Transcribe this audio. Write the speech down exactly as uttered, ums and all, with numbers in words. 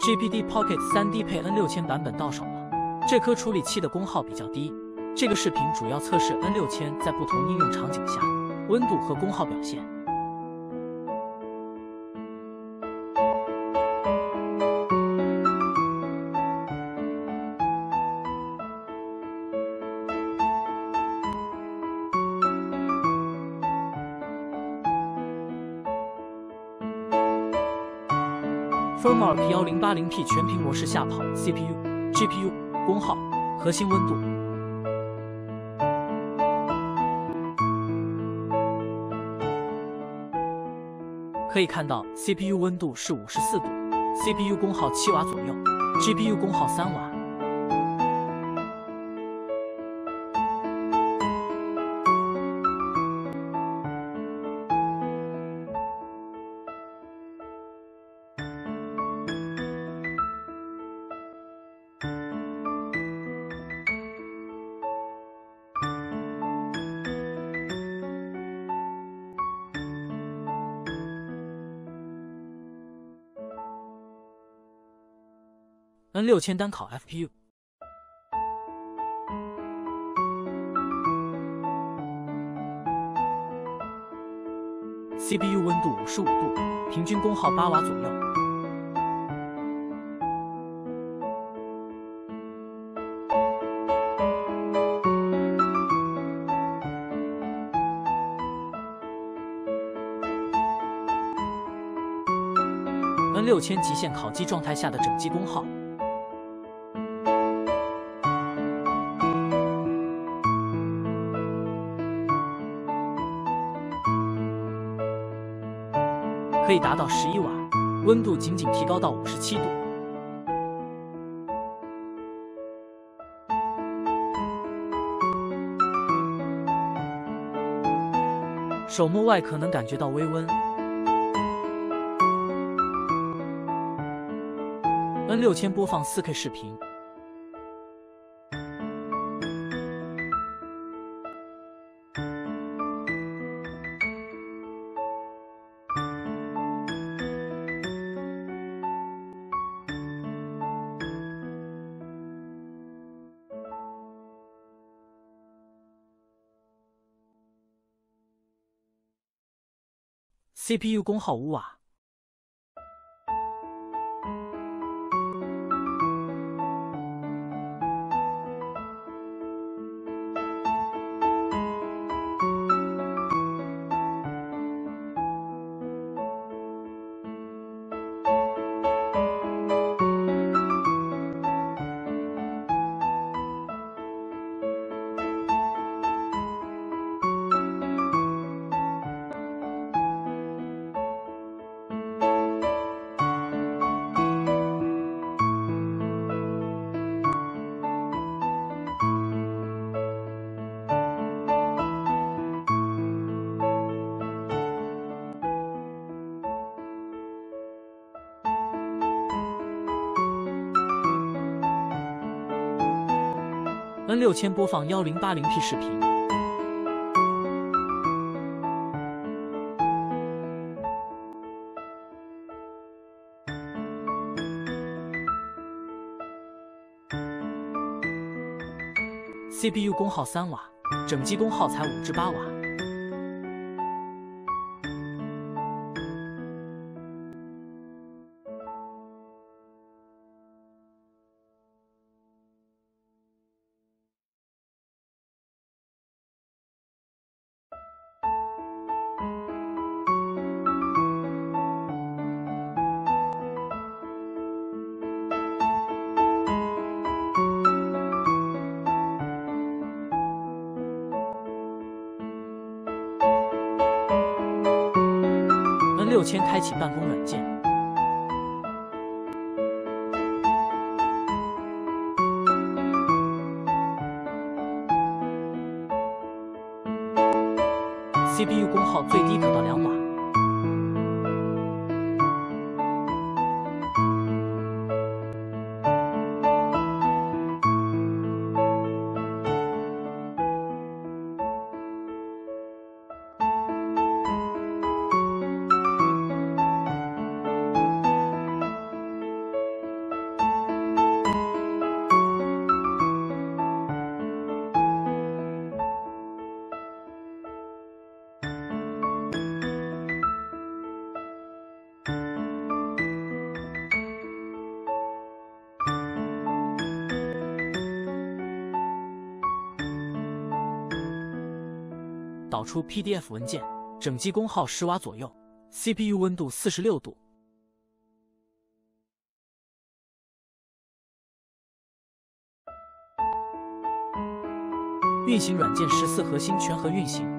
G P D Pocket 三 D 配 N 六千版本到手了。这颗处理器的功耗比较低。这个视频主要测试 N 六千在不同应用场景下温度和功耗表现。Firmark 一零八零 P 全屏模式下跑 C P U、G P U、功耗、核心温度。可以看到 C P U 温度是五十四度 ，C P U 功耗七瓦左右 ，G P U 功耗三瓦。N 六千单烤 F P U。C P U 温度五十五度，平均功耗八瓦左右。N 六千极限烤机状态下的整机功耗。可以达到十一瓦，温度仅仅提高到五十七度。手摸外壳能感觉到微温。N 六千播放 四K 视频。C P U 功耗五瓦。N 六千播放 一零八零 P 视频。C P U 功耗三瓦，整机功耗才五至八瓦。N 六千开启办公软件。C P U 功耗最低可到两瓦。 导出 P D F 文件，整机功耗十瓦左右 ，C P U 温度四十六度。运行软件十四核心全核运行。